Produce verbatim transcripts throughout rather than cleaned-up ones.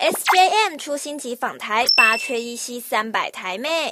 S J M 出新集访台，八缺一吸三百台妹。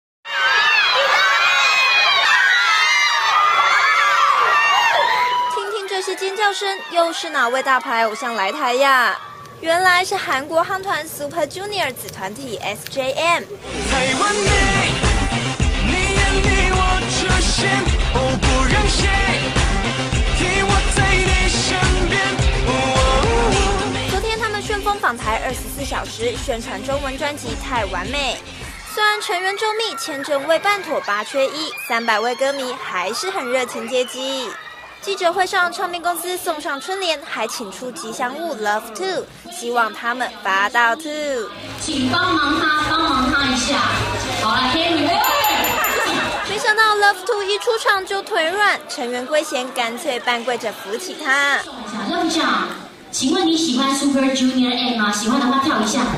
听听这些尖叫声，又是哪位大牌偶像来台呀？原来是韩国夯团 Super Junior 子团体 S J M。台湾妹，你眼里我出现，哦不让谁替我在你身边。昨天他们旋风访台二十四小时，宣传中文专辑《太完美》。虽然成员周密，签证未办妥，八缺一，三百位歌迷还是很热情接机。记者会上，唱片公司送上春联，还请出吉祥物 Love Two， 希望他们发到 Two。 请帮忙他，帮忙他一下。好了 ，Henry。 没想到 Love Two 一出场就腿软，成员圭贤干脆半跪着扶起他。 乐长，请问你喜欢 Super Junior M 吗？喜欢的话跳一下。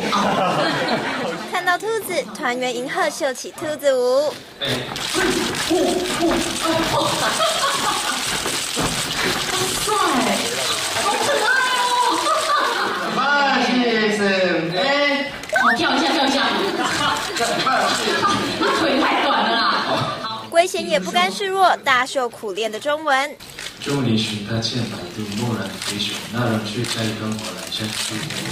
看到兔子，团员银赫秀起兔子舞。 帅，好可爱哦！ 慢些声，哎， 好，跳一下，跳一下。他腿太短了啦。 圭贤也不甘示弱，大秀苦练的中文。 祝你寻他千百度，蓦然回首，那人却在跟我来相聚。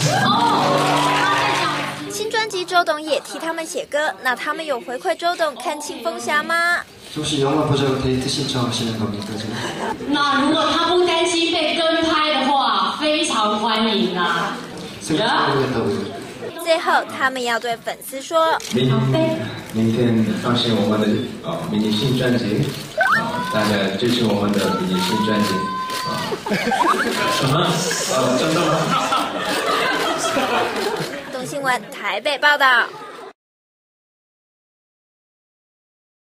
哦， 新专辑周董也替他们写歌，那他们有回馈周董看庆丰侠吗？ 혹시 영화 보자고 데이트 신청하시는 겁니까 지금? 那如果他不担心被跟拍的话，非常欢迎啊！ 最后，他们要对粉丝说： 明明天发行我们的呃迷你新专辑，啊，大家支持我们的迷你新专辑。啊，什么？呃，真的吗？ 东新闻台北报道。